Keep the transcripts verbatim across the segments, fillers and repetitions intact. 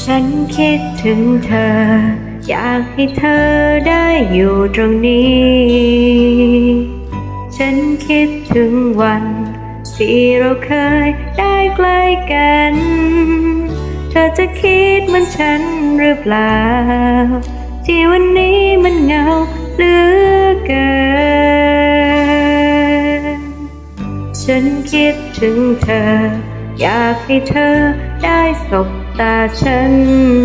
ฉันคิดถึงเธออยากให้เธอได้อยู่ตรงนี้ฉันคิดถึงวันที่เราเคยได้ใกล้กันเธอจะคิดเหมือนฉันหรือเปล่าที่วันนี้มันเหงาเหลือเกินฉันคิดถึงเธออยากให้เธอได้สบตาฉัน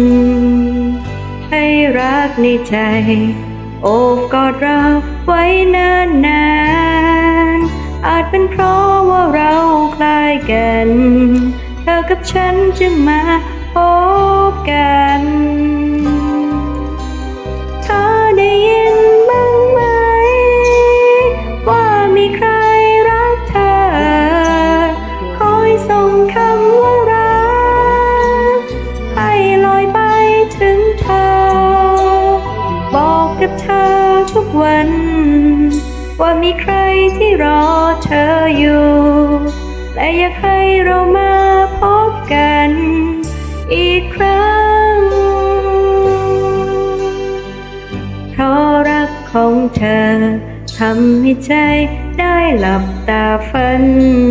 ให้รักในใจโอบกอดเราไว้นานนานอาจเป็นเพราะว่าเราคล้ายกันเธอกับฉันจะมาพบกันเธอได้ยินบ้างไหมว่ามีใครรักเธอคอยส่งคำว่ารักให้ลอยไปถึงเธอบอกกับเธอทุกวันว่ามีใครที่รอเธออยู่และอยากให้เรามาพบกันอีกครั้งเพราะรักของเธอทำให้ใจได้หลับตาฝัน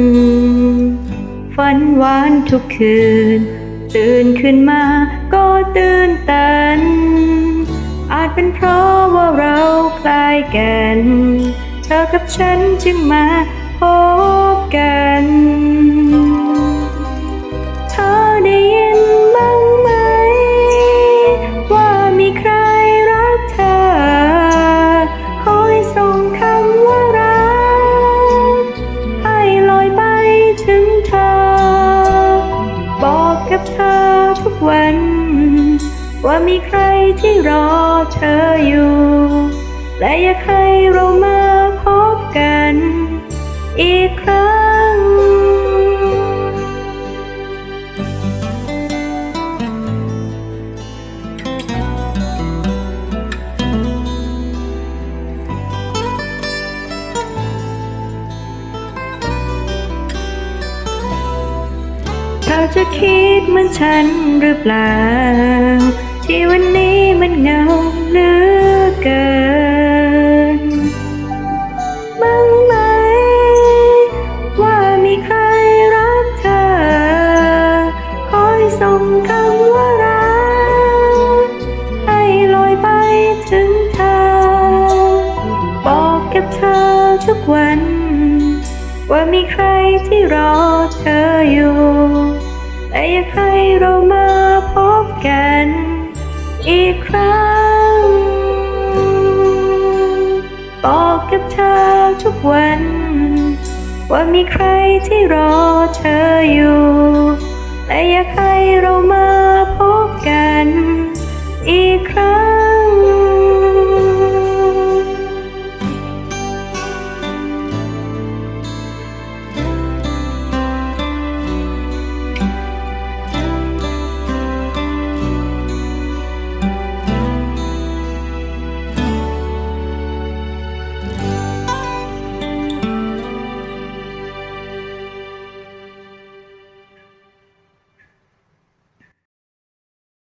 ฝันหวานทุกคืนตื่นขึ้นมาก็ตื่นตันอาจเป็นเพราะว่าเราคล้ายกันเธอกับฉันจึงมาพบกันเธอได้ยินบ้างไหมว่ามีใครรักเธอคอยส่งคำว่ารักให้ลอยไปถึงเธอบอกกับเธอทุกวันว่ามีใครที่รอเธออยู่และอยากให้เรามาพบกันอีกครั้งเธอจะคิดเหมือนฉันหรือเปล่าที่วันนี้มันเหงาเหลือเกินบ้างไหมว่ามีใครรักเธอคอยส่งคำว่ารักให้ลอยไปถึงเธอบอกกับเธอทุกวันว่ามีใครที่รอเธออยู่และอยากให้เรามาพบกันอีกครั้งบอกกับเธอทุกวันว่ามีใครที่รอเธออยู่